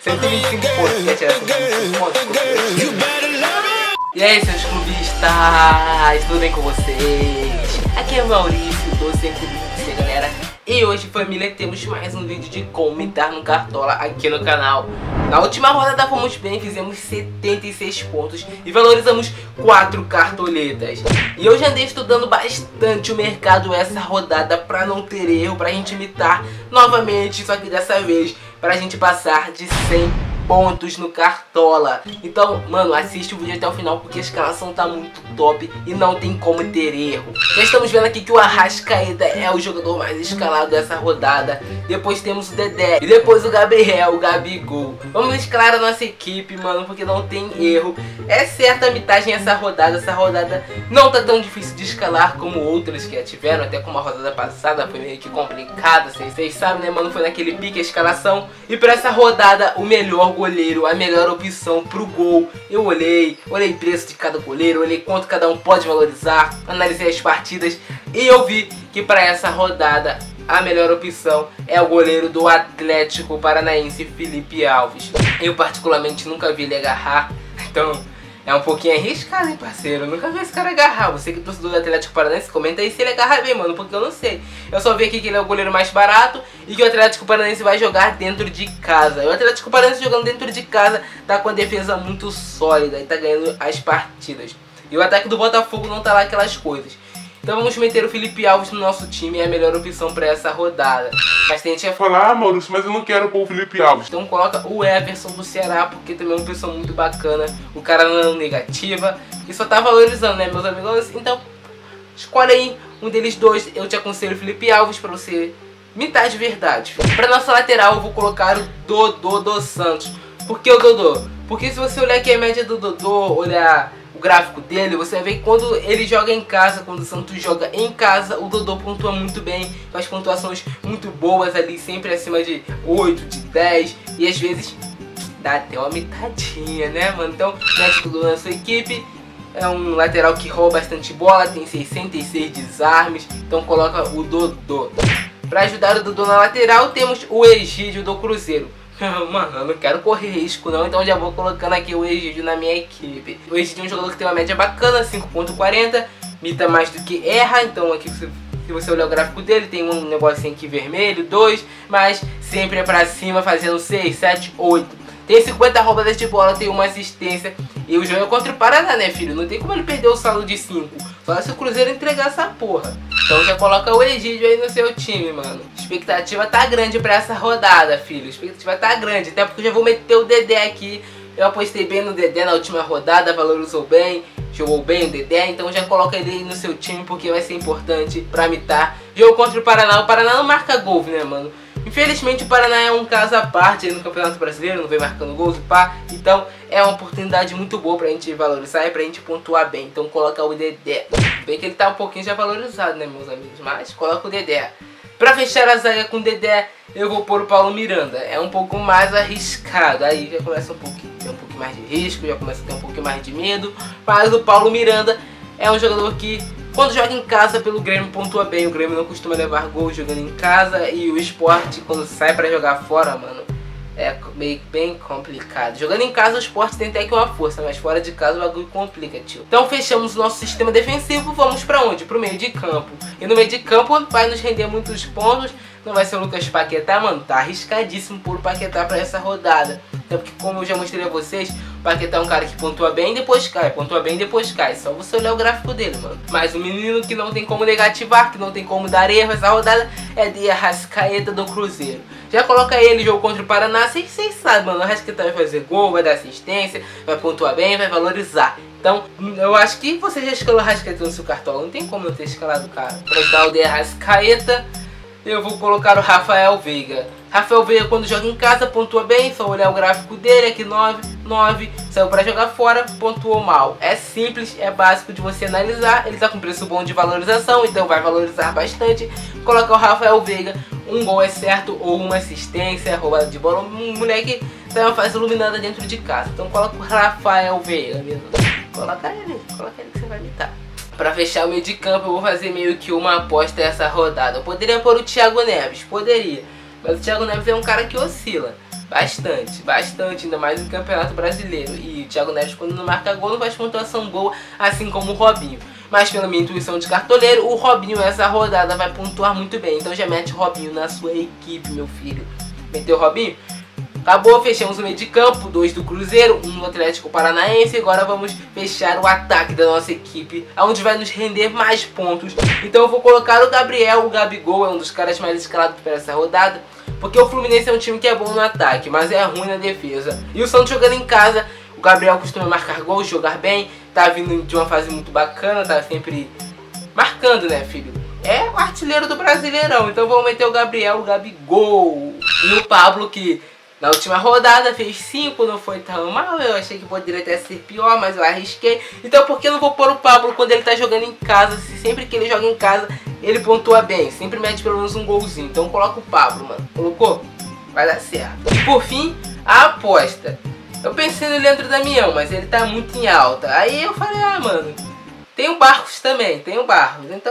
125 pontos. Quer tirar 125 pontos? E aí, seus clubistas, tudo bem com vocês? Aqui é o Maurício, do Sem Clubista, galera. E hoje, família, temos mais um vídeo de como mitar no Cartola aqui no canal. Na última rodada fomos bem, fizemos 76 pontos e valorizamos 4 cartoletas. E eu já andei estudando bastante o mercado essa rodada pra não ter erro, pra gente mitar novamente, só que dessa vez pra gente passar de 100 pontos no Cartola. Então, mano, assiste o vídeo até o final porque a escalação tá muito top e não tem como ter erro. Já estamos vendo aqui que o Arrascaeta é o jogador mais escalado dessa rodada. Depois temos o Dedé e depois o Gabriel, o Gabigol. Vamos escalar a nossa equipe, mano, porque não tem erro. É certa a mitagem essa rodada. Essa rodada não tá tão difícil de escalar como outras que já tiveram. Até como a rodada passada foi meio que complicada. Vocês sabem, né, mano? Foi naquele pique a escalação. E pra essa rodada, o melhor goleiro, a melhor opção pro gol. Eu olhei preço de cada goleiro, olhei quanto cada um pode valorizar, analisei as partidas e eu vi que para essa rodada a melhor opção é o goleiro do Atlético Paranaense, Felipe Alves. Eu particularmente nunca vi ele agarrar, então é um pouquinho arriscado, hein, parceiro? Eu nunca vi esse cara agarrar. Você que é torcedor do Atlético Paranaense, comenta aí se ele agarra bem, mano, porque eu não sei. Eu só vi aqui que ele é o goleiro mais barato e que o Atlético Paranaense vai jogar dentro de casa. E o Atlético Paranaense jogando dentro de casa tá com a defesa muito sólida e tá ganhando as partidas. E o ataque do Botafogo não tá lá aquelas coisas. Então vamos meter o Felipe Alves no nosso time, é a melhor opção pra essa rodada. Mas tem gente que vai falar, Maurício, mas eu não quero pôr o Felipe Alves. Então coloca o Everson do Ceará, porque também é uma pessoa muito bacana. O cara não é negativa e só tá valorizando, né, meus amigos? Então escolhe aí um deles dois. Eu te aconselho o Felipe Alves pra você mitar de verdade. Pra nossa lateral eu vou colocar o Dodô dos Santos. Por que o Dodô? Porque se você olhar aqui a média do Dodô, olhar o gráfico dele, você vai ver que quando ele joga em casa, quando o Santos joga em casa, o Dodô pontua muito bem, faz pontuações muito boas ali, sempre acima de 8, de 10 e às vezes dá até uma mitadinha, né, mano? Então, mete tudo na sua equipe. É um lateral que rouba bastante bola, tem 66 desarmes, então coloca o Dodô. Pra ajudar o Dodô na lateral, temos o Egídio do Cruzeiro. Mano, eu não quero correr risco não, então já vou colocando aqui o Egídio na minha equipe. O Egídio é um jogador que tem uma média bacana, 5.40, mita mais do que erra, então aqui se você olhar o gráfico dele, tem um negocinho aqui vermelho, 2, mas sempre é pra cima, fazendo 6, 7, 8. Tem 50 roubadas de bola, tem uma assistência. E o jogo é contra o Paraná, né, filho? Não tem como ele perder o saldo de 5. Só se o Cruzeiro entregar essa porra. Então já coloca o Egídio aí no seu time, mano. A expectativa tá grande pra essa rodada, filho. A expectativa tá grande. Até porque eu já vou meter o Dedé aqui. Eu apostei bem no Dedé na última rodada, valorizou bem, jogou bem o Dedé. Então já coloca ele aí no seu time porque vai ser importante pra mitar. Jogo contra o Paraná. O Paraná não marca gol, né, mano? Infelizmente o Paraná é um caso à parte aí no Campeonato Brasileiro, não vem marcando gols e pá. Então é uma oportunidade muito boa pra gente valorizar e pra gente pontuar bem. Então coloca o Dedé. Bem que ele tá um pouquinho já valorizado, né, meus amigos? Mas coloca o Dedé. Pra fechar a zaga com o Dedé, eu vou pôr o Paulo Miranda. É um pouco mais arriscado. Aí já começa um pouquinho, tem um pouquinho mais de risco, já começa a ter um pouquinho mais de medo. Mas o Paulo Miranda é um jogador que, quando joga em casa pelo Grêmio, pontua bem. O Grêmio não costuma levar gol jogando em casa. E o Sport, quando sai pra jogar fora, mano, é meio bem complicado. Jogando em casa o Sport tem até que uma força, mas fora de casa o bagulho complica, tio. Então fechamos o nosso sistema defensivo, vamos pra onde? Pro meio de campo. E no meio de campo vai nos render muitos pontos. Não vai ser o Lucas Paquetá, mano, tá arriscadíssimo por Paquetá pra essa rodada. Até porque, como eu já mostrei a vocês, o Paquetá é um cara que pontua bem e depois cai, pontua bem e depois cai. Só você olhar o gráfico dele, mano. Mas o menino que não tem como negativar, que não tem como dar erro essa rodada, é de Arrascaeta do Cruzeiro. Já coloca ele, jogo contra o Paraná, vocês sabem, mano, o Arrascaeta vai fazer gol, vai dar assistência, vai pontuar bem, vai valorizar. Então, eu acho que você já escalou o Arrascaeta no seu cartola, não tem como não ter escalado o cara. Pra ajudar o de Arrascaeta, eu vou colocar o Rafael Veiga. Rafael Veiga, quando joga em casa, pontua bem, só olhar o gráfico dele, aqui 9, 9, saiu pra jogar fora, pontuou mal. É simples, é básico de você analisar, ele tá com preço bom de valorização, então vai valorizar bastante. Colocar o Rafael Veiga, um gol é certo ou uma assistência, roubada de bola, um moleque tem uma fase iluminada dentro de casa. Então coloca o Rafael Veiga mesmo. Coloca ele que você vai imitar. Pra fechar o meio de campo, eu vou fazer meio que uma aposta essa rodada. Eu poderia pôr o Thiago Neves, poderia. Mas o Thiago Neves é um cara que oscila. Bastante, ainda mais no Campeonato Brasileiro. E o Thiago Neves, quando não marca gol, não faz pontuação boa, assim como o Robinho. Mas pela minha intuição de cartoleiro, o Robinho essa rodada vai pontuar muito bem. Então já mete o Robinho na sua equipe, meu filho. Meteu o Robinho? Acabou, fechamos o meio de campo, 2 do Cruzeiro, 1 do Atlético Paranaense. Agora vamos fechar o ataque da nossa equipe, onde vai nos render mais pontos. Então eu vou colocar o Gabriel, o Gabigol, é um dos caras mais escalados para essa rodada. Porque o Fluminense é um time que é bom no ataque, mas é ruim na defesa. E o Santos jogando em casa, o Gabriel costuma marcar gols, jogar bem. Tá vindo de uma fase muito bacana, tá sempre marcando, né, filho? É o artilheiro do Brasileirão, então vamos meter o Gabriel, o Gabigol. E o Pablo, que na última rodada fez 5, não foi tão mal. Eu achei que poderia até ser pior, mas eu arrisquei. Então por que eu não vou pôr o Pablo quando ele tá jogando em casa? Se sempre que ele joga em casa, ele pontua bem. Sempre mete pelo menos um golzinho. Então coloca o Pablo, mano. Colocou? Vai dar certo. E por fim, a aposta. Eu pensei no Leandro Damião, mas ele tá muito em alta. Aí eu falei, ah, mano, tem o Barcos também, tem o Barcos. Então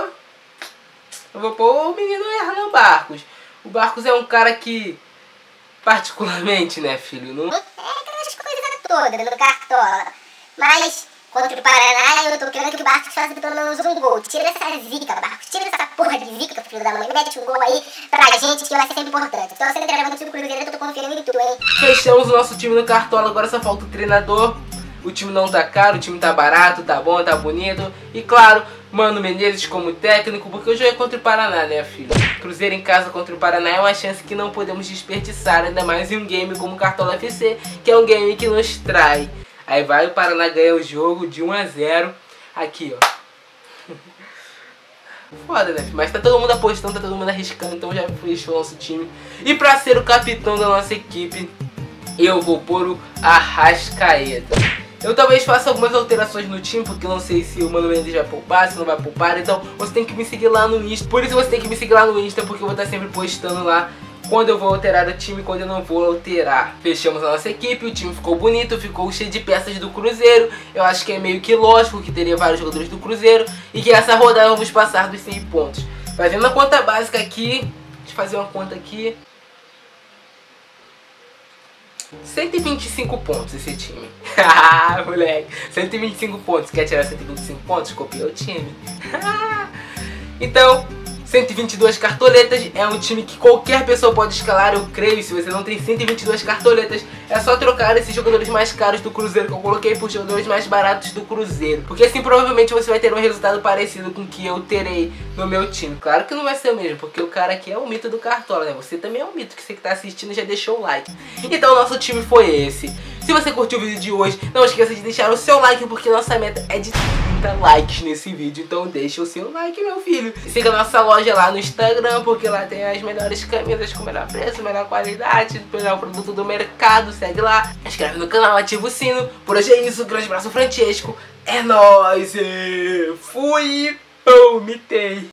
eu vou pôr o menino Hernan Barcos. O Barcos é um cara que, particularmente, né, filho, não... Essas coisas todas no Cartola. Mas, contra o Paraná, eu tô querendo que o Barcos faça pelo menos um gol. Tira essa zica, Barcos. Tira essa porra de zica, filho da mãe. Mete um gol aí pra gente, que vai ser sempre importante. Então, você tá gravando o time do Cruzeiro, eu tô confiando em tudo, hein. Fechamos o nosso time no Cartola, agora só falta o treinador. O time não tá caro, o time tá barato, tá bom, tá bonito. E claro, Mano Menezes como técnico, porque o jogo é contra o Paraná, né, filho? Cruzeiro em casa contra o Paraná é uma chance que não podemos desperdiçar, ainda mais em um game como o Cartola FC, que é um game que nos trai. Aí vai o Paraná ganhar o jogo de 1 a 0. Aqui, ó. Foda, né? Mas tá todo mundo apostando, tá todo mundo arriscando, então já fechou o nosso time. E pra ser o capitão da nossa equipe, eu vou pôr o Arrascaeta. Eu talvez faça algumas alterações no time, porque eu não sei se o Mano Menezes vai poupar, se não vai poupar. Então você tem que me seguir lá no Insta. Por isso você tem que me seguir lá no Insta, porque eu vou estar sempre postando lá quando eu vou alterar o time e quando eu não vou alterar. Fechamos a nossa equipe, o time ficou bonito, ficou cheio de peças do Cruzeiro. Eu acho que é meio que lógico que teria vários jogadores do Cruzeiro e que essa rodada vamos passar dos 100 pontos. Fazendo a conta básica aqui, deixa eu fazer uma conta aqui. 125 pontos esse time. Ah, moleque, 125 pontos. Quer tirar 125 pontos? Copia o time. Então, 122 cartoletas, é um time que qualquer pessoa pode escalar, eu creio. Se você não tem 122 cartoletas, é só trocar esses jogadores mais caros do Cruzeiro que eu coloquei por jogadores mais baratos do Cruzeiro. Porque assim provavelmente você vai ter um resultado parecido com o que eu terei no meu time. Claro que não vai ser o mesmo, porque o cara aqui é o mito do Cartola, né? Você também é um mito, que você que tá assistindo já deixou o like. Então o nosso time foi esse. Se você curtiu o vídeo de hoje, não esqueça de deixar o seu like, porque nossa meta é de 30 likes nesse vídeo. Então deixa o seu like, meu filho. E siga a nossa loja lá no Instagram, porque lá tem as melhores camisas com melhor preço, melhor qualidade, melhor produto do mercado. Segue lá, inscreve no canal, ativa o sino. Por hoje é isso, grande abraço, Francesco. É nóis! Fui! Mitei!